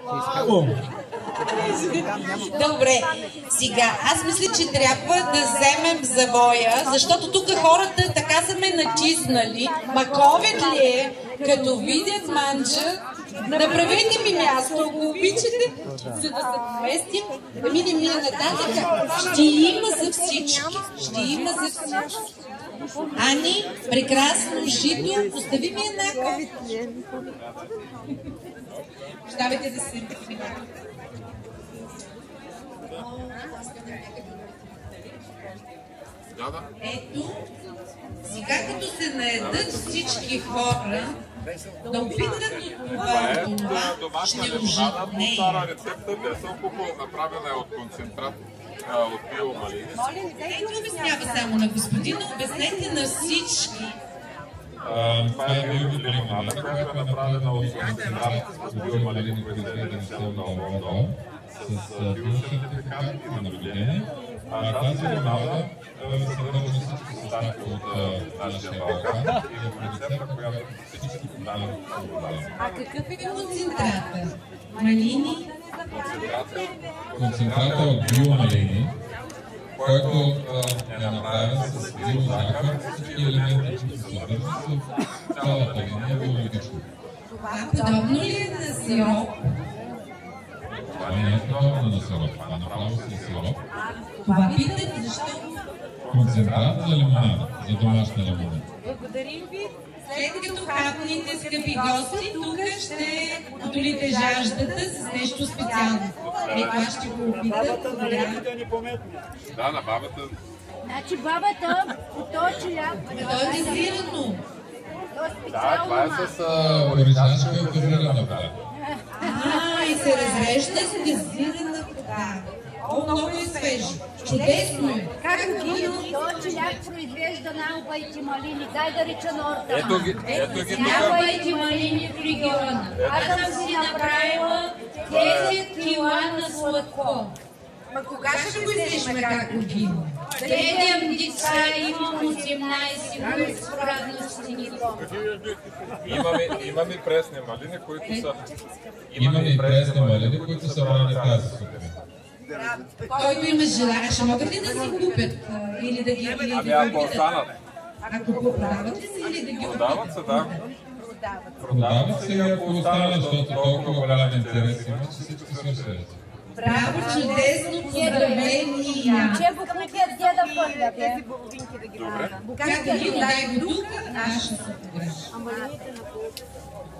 Добре, сега аз мисля, че трябва да вземем завоя, защото тук хората така са ме натиснали. Ма COVID ли е? Като видят манджа, направете ми място, ако обичате, за да се поместим, да минем ние нататък. Ще има за всички. Ще има за всички. Ани, прекрасно жито, постави ми една кофе. Оставете да се ето, сега като се наедат всички хора, да опитат от това, ще ожитне. Стара рецепта, без алкохол, направена е от концентрат от биомалини. Ето обяснява само на господина, обяснете на всички. Това е биолимонада, която е направена от концентрат от биомалини, произведени в село Лондон, с биосертификат и на наблюдение. Тази лимонада съдържа всички съставки от нашия Балкан и в рецепта, която всички подават в вода. А какъв е концентрата? Малини? Концентрата от биомалини, който е направен с биозахар, всички елементи, които се съдържат в цялата линия биологично. Това подобно ли е на сироп? Това не е подобно на сироп, това направо си е сироп. Това питате защо? Концентрат за лимонада, за домашна лимонада. Благодарим ви. След като хапните, скъпи гости, тук ще утолите жаждата с нещо специално. Ето аз ще го опитам. Да, на бабата. Значи бабата от този челяк. То е дезирано. Да, това е с Оризашка и газирана вода. И се разрежда с газирана вода. О, много е свежо. Чудесно е. Как ги този челяк произвежда най-обайти малини? Дай да реча норта. Ето ги тук. Най-обайти малини в региона. Аз съм си направила 10 кила на сладко. Ма кога ще го излишме как го има? 7 деца, имам 18, които с радности ни Имаме пресни малини, които са... Имаме и пресни малини, които са ранни тази сутрин. Който има желание, ще могат ли да си купят? Или да ги купят? Ами ако останат. Ако го продават ли си или да ги купят? Продават се, да. Продават се и ако останат, защото толкова голям интерес има, че всички свършат. Браво, чудесно, поздравения! Че буклуки е где да пърля, бе? Как да ги дай го тук, аз ще се погреша.